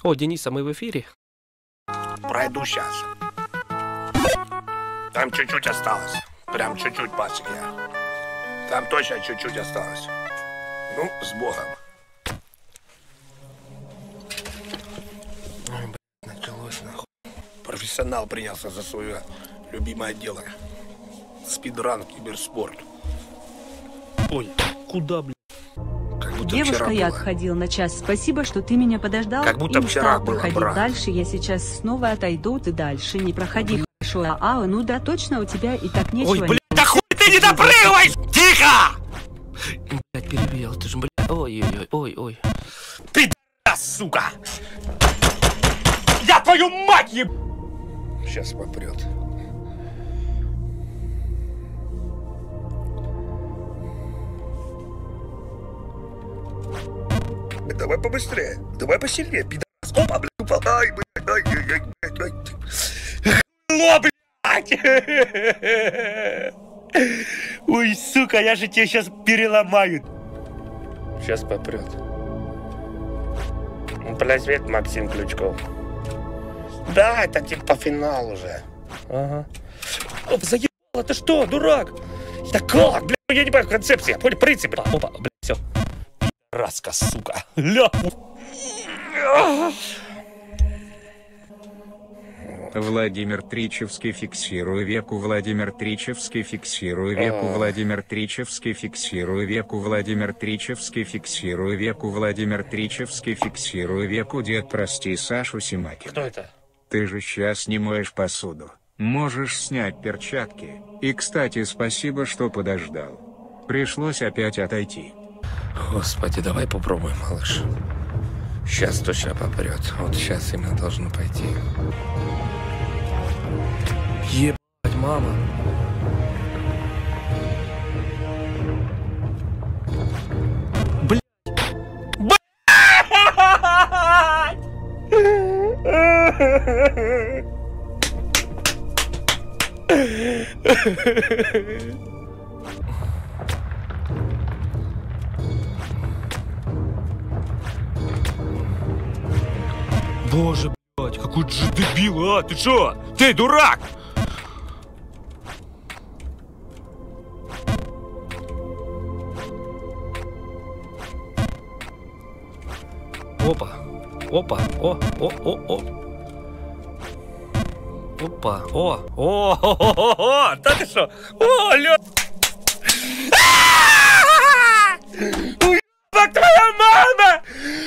О, Дениса, мы в эфире? Пройду сейчас. Там чуть-чуть осталось. Прям чуть-чуть, пасек я. Там точно чуть-чуть осталось. Ну, с Богом. Ой, блядь, началось нахуй. Профессионал принялся за свое любимое дело. Спидран, киберспорт. Ой, куда, блядь? Девушка, я отходил на час. Спасибо, что ты меня подождал. Как будто и вчера устал было, проходить брат. дальше. Я сейчас снова отойду, ты дальше не проходи. Хорошо, ну да, точно, у тебя и так нечего. Ой, блядь, Да хуй ты не допрыгивай! Тихо! Блядь, перебил, ты же, блядь, ой. Ты, сука! Я твою мать еб... Сейчас попрет. Давай побыстрее, давай посильнее, пидорас. Опа, блядь, упал. Ай, блядь, ай. Ло, блядь! Ой, сука, я же тебя сейчас переломаю. Сейчас попрет. Привет, Максим Ключков. Да, это типа финал уже. Ага. Оп, заебало, ты что, дурак? Да как, блядь, я не понимаю концепции, я понял принцип. Опа, блядь, все. Раска, сука. Ля. Владимир Тричевский, фиксирую веку. Владимир Тричевский, фиксирую веку. Владимир Тричевский, фиксирую веку. Владимир Тричевский, фиксирую веку. Владимир Тричевский, фиксирую веку. Дед, прости Сашу Симакина. Кто это? Ты же сейчас не моешь посуду. Можешь снять перчатки. И, кстати, спасибо, что подождал. Пришлось опять отойти. Господи, давай попробуем, малыш. Сейчас точно попрет. Вот сейчас именно должно пойти. Ебать, мама. Блядь. Боже, блядь, какой ты же дебил, а? Ты чё? Ты дурак! Опа, опа, о. Опа, о, да ты что? О, лё... Уебак, твоя мама!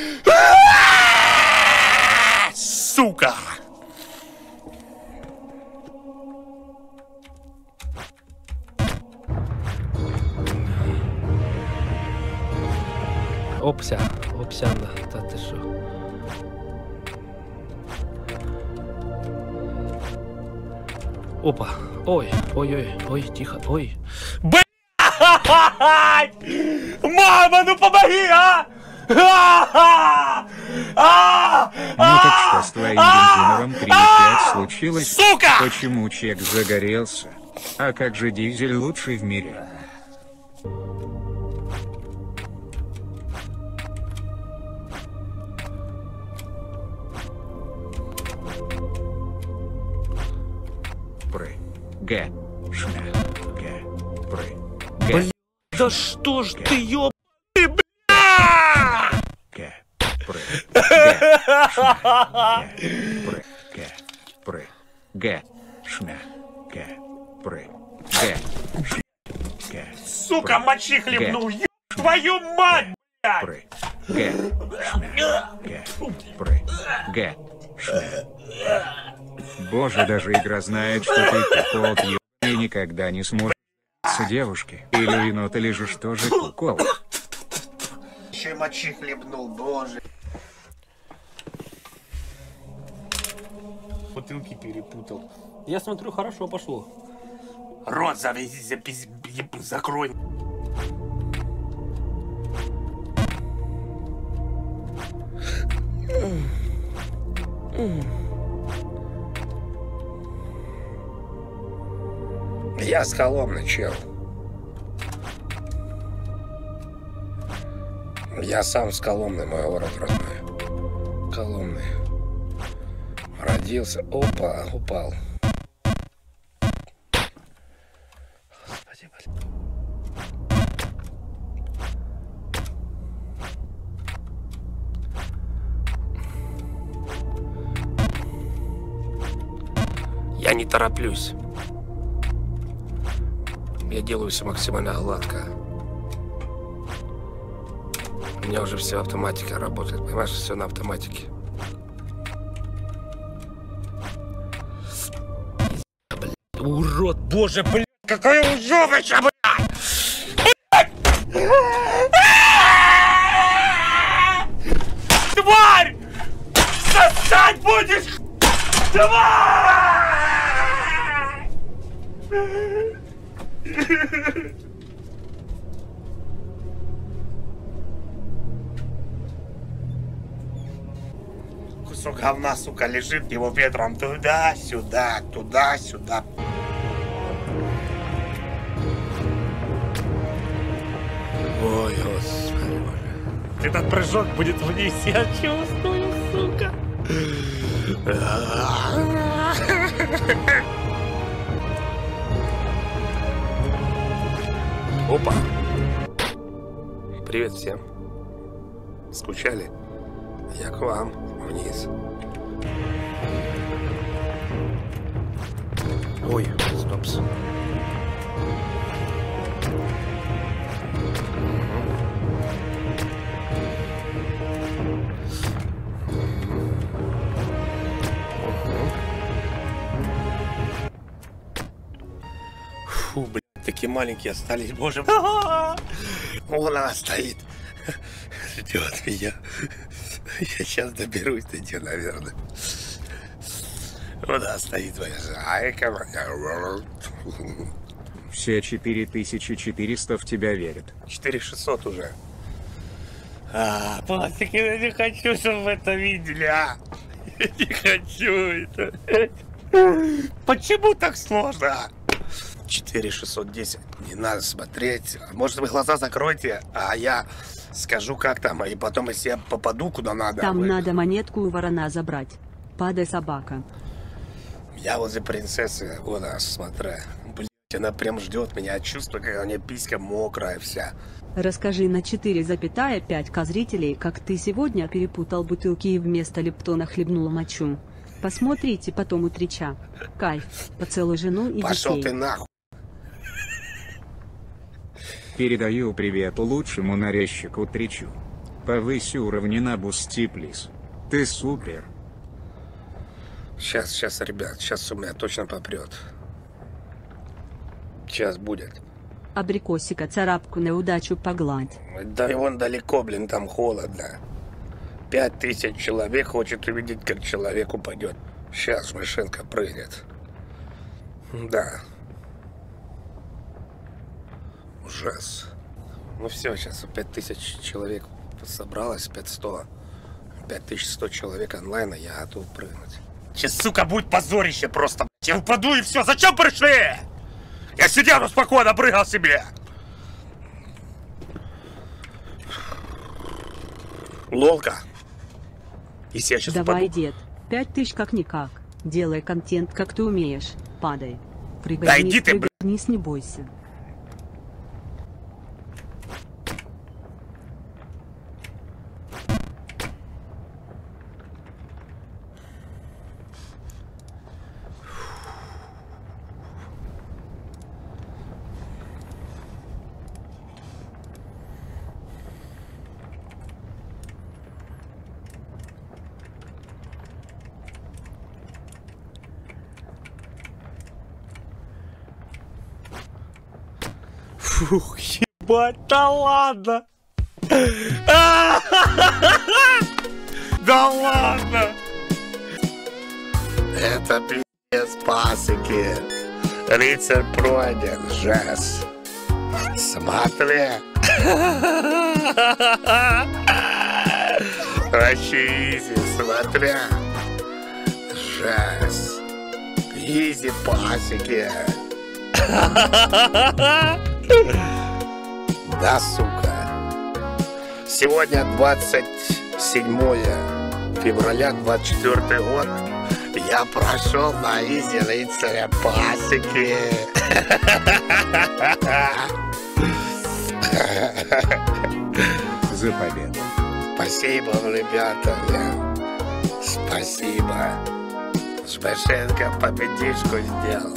Сука! Опсяна, да ты шо? Опа, ой, тихо, ой. Блядь! Мама, ну помоги, а! Ну так что с твоим бензиновым 3,5 случилось? Сука! Почему чек загорелся? А как же дизель лучший в мире? Да что ж ты, ёб... Сука, мочи хлебнул, еб твою мать, блядь! Боже, даже игра знает, что ты кукол и никогда не сможешь с девушки. Или енот, или же что же кукол? Еще и мочи хлебнул, боже. Бутылки перепутал. Я смотрю, хорошо пошло. Рот закрой. Я с Коломны, чел. Я сам с Коломны, мой город родной. Коломны. Пробудился. Опа, упал. Господи, блин. Я не тороплюсь. Я делаю все максимально гладко. У меня уже все автоматика работает. Понимаешь, все на автоматике. Блин, урод, боже, блин, какая ужовища, блядь! Тварь! Сосать будешь! Тварь! Кусок говна, сука, лежит, его ветром туда-сюда, туда-сюда. Ой, господи, боже. Этот прыжок будет вниз, я чувствую, сука. Опа. Привет всем. Скучали? Я к вам вниз. Ой, стопс. Фу, блядь, такие маленькие остались, боже. Вон она стоит. Ждет меня. Я сейчас доберусь до нее, наверное. Вот она стоит моя зайка. Все 4400 в тебя верят. 4600 уже. Пластики, я не хочу, чтобы вы это видели, а. Я не хочу это. Почему так сложно? 4610. Не надо смотреть. Может, вы глаза закройте, а я скажу, как там. И потом, если я попаду куда надо... Там надо монетку у ворона забрать. Падай, собака. Я возле принцессы. Вон она, смотри. Блять, она прям ждет меня. Я чувствую, как у нее писька мокрая вся. Расскажи на 4,5К зрителей, как ты сегодня перепутал бутылки и вместо лептона хлебнула мочу. Посмотрите потом у Трича. Кайф. Поцелуй жену и Пошел детей. ты нахуй. Передаю привет лучшему нарезчику Тричу. Повысь уровни на бусти, плиз. Ты супер. Сейчас, ребят, сейчас у меня точно попрет. Сейчас будет. Абрикосика царапку на удачу погладь. Да и вон далеко, блин, там холодно. 5000 человек хочет увидеть, как человек упадет. Сейчас машинка прыгнет. Да. Ужас. Ну все, сейчас 5000 человек собралось, 500. 5100 человек онлайн, а я готов прыгнуть. Сейчас, сука, будет позорище просто. Я упаду и все. Зачем пришли? Я сидел, ну спокойно прыгал себе. Лолка. Если я сейчас Давай, упаду... дед. 5000 как-никак. Делай контент, как ты умеешь. Падай. Прыгай Да вниз, иди ты, прыгай вниз, не бойся. Фух, ебать, да ладно! Да ладно! Это пиздец пасеки. Рыцарь пройден, жест. Смотри. Вообще изи, смотри. Жест. Изи пасеки. Да, сука. Сегодня 27 февраля 24 год. Я прошел на изи рыцаря пасеки. За победу. Спасибо, ребята. Спасибо. Шбашенко победишку сделал.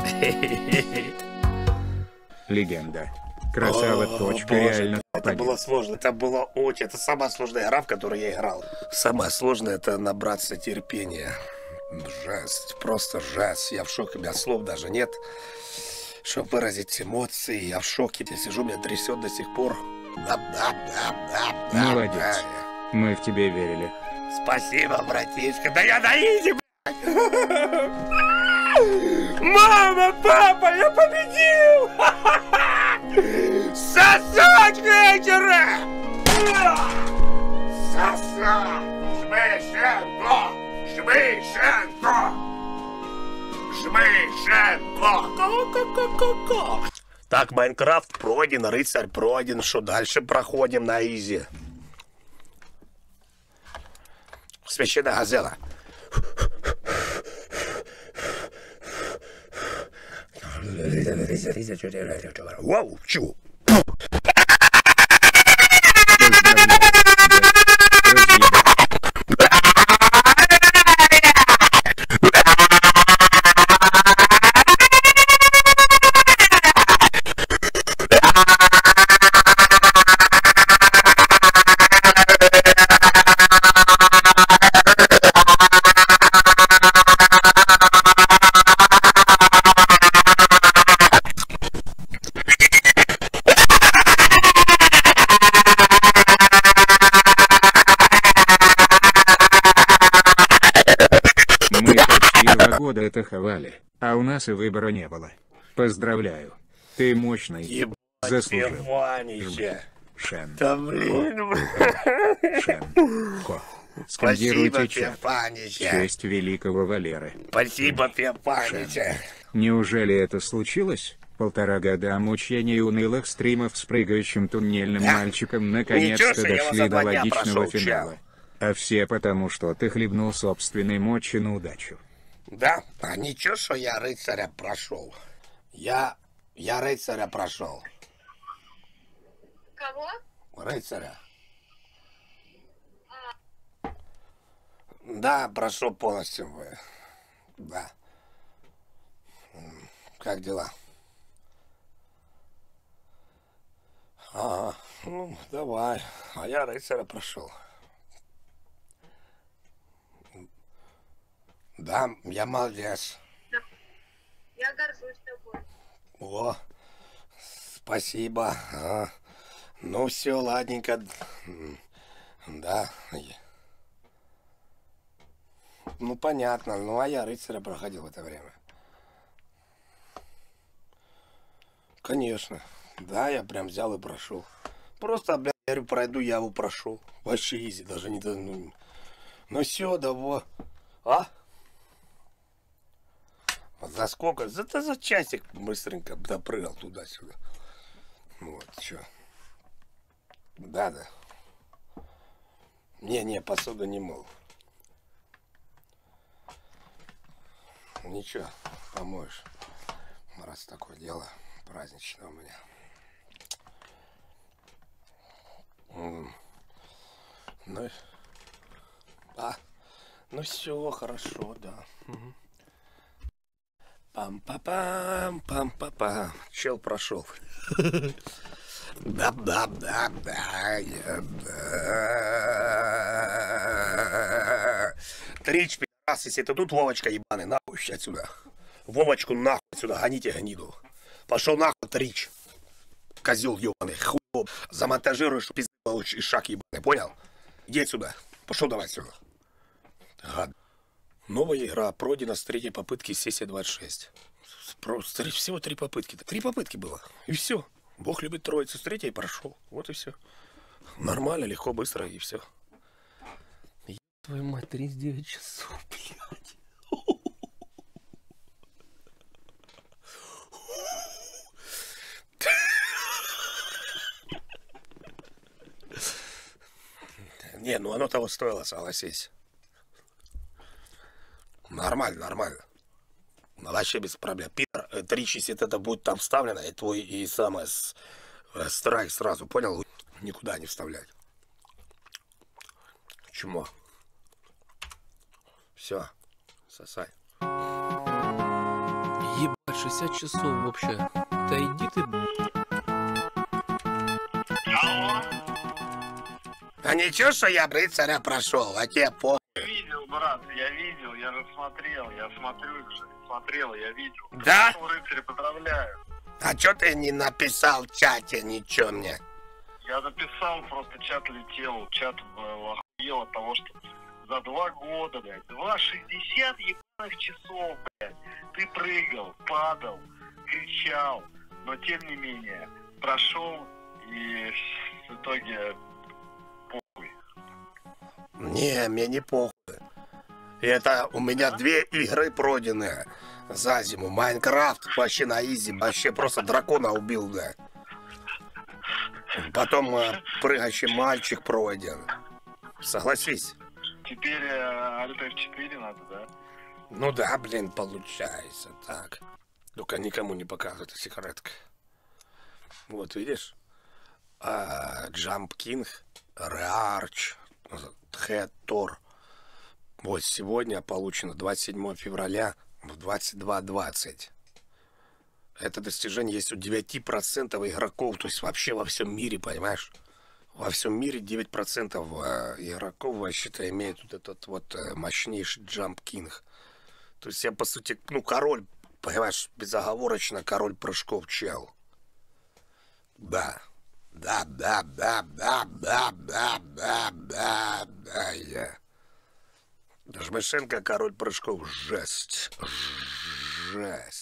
Легенда. Красава. Точка, реально. Это было сложно. Это было очень. Это самая сложная игра, в которую я играл. Самое сложное это набраться терпения. Жесть. Просто жесть. Я в шоке. У меня слов даже нет. Чтобы выразить эмоции. Я в шоке. Я сижу, меня трясет до сих пор. Молодец. Мы в тебя верили. Спасибо, братишка. Да я на изи, блядь. Мама, папа, я победил! Сосать вечера! Сосать! Шмышенко! Шмышенко! Шмышенко! Ко-ко-ко-ко-ко! Так, Майнкрафт пройден, рыцарь пройден. Что дальше проходим на изи? Священная газела. Вау, чу. Года это хавали, а у нас и выбора не было. Поздравляю. Ты мощный. Ебать, заслужил. Шен. Да блин. Шен. Ко. Скандируйте Спасибо, чат. Пепанича. Честь великого Валеры. Спасибо, Пепанича. Неужели это случилось? 1,5 года мучений и унылых стримов с прыгающим туннельным мальчиком наконец-то Ничего, я дошли за 2 до дня логичного прошел, финала. чел. А все потому, что ты хлебнул собственной мочи на удачу. Да, а ничего, что я рыцаря прошел. Я рыцаря прошел. Кого? Рыцаря. Да, прошел полностью. Да. Как дела? Ага, ну, давай. А я рыцаря прошел. Да, я молодец. Я горжусь тобой. О, спасибо. Ага. Ну все, ладненько. Да. Ну понятно. Ну а я рыцаря проходил в это время. Конечно. Да, я прям взял и прошел. Просто, блядь, я говорю, пройду, я его прошел. Вообще изи, даже не... Ну все, давай. А? За сколько? За часик быстренько допрыгал туда-сюда. Вот, что. Да. Не, посуду не мыл. Ничего, помоешь. Раз такое дело праздничное у меня. Ну все, хорошо, да. Угу. Пам-па-пам, пам-па-пам. Чел прошел. Да. Трич, пи***ас, если ты тут, Вовочка ебаный, нахуй отсюда. Вовочку нахуй отсюда, гоните гниду. Пошел нахуй, Трич. Козел ебаный, хуй. Замонтажируешь, пизды получишь, шаг ебаный, понял? Иди отсюда. Пошел давай отсюда. Гад. Новая игра пройдена с 3-й попытки, сессия 26. Всего 3 попытки. 3 попытки было. И все. Бог любит троицу. С 3-й прошел. Вот и все. Нормально, легко, быстро и все. Твою мать, 39 часов, блядь. Не, ну оно того стоило, согласись. Нормально, нормально. Ну, вообще без проблем. Питер, 360 это будет там вставлено, и твой и самое страйк сразу, понял? Никуда не вставлять. Чмо. Все, сосай. Ебать, 60 часов вообще. Да иди ты, А ничего, что я рыцаря прошел, а тебе по... Видел, брат, я видел, я же смотрел, я смотрю, смотрел, я видел. Да? Рыцаря, поздравляю. А чё ты не написал в чате ничего мне? Я написал, просто чат летел, чат охуел от того, что за 2 года, блядь, 260 ебаных часов, блядь, ты прыгал, падал, кричал, но тем не менее прошел и в итоге похуй. Не, мне не похуй. Это у меня 2 игры пройденные за зиму. Майнкрафт вообще на изи, вообще просто дракона убил, да. Потом прыгающий мальчик пройден. Согласись. Теперь Alt F4 надо, да? Ну да, блин, получается так. Только никому не показывай, это секретка. Вот видишь? Jump King, Rearch, Head Thor. Вот сегодня получено 27 февраля в 22:20. Это достижение есть у 9% игроков, то есть вообще во всем мире, понимаешь? Во всем мире 9% игроков вообще-то имеют вот этот вот мощнейший Jump King. То есть я, по сути, ну, король, понимаешь, безоговорочно король прыжков, чел. Да. Да, я. Жмышенко король прыжков, жесть. Жесть.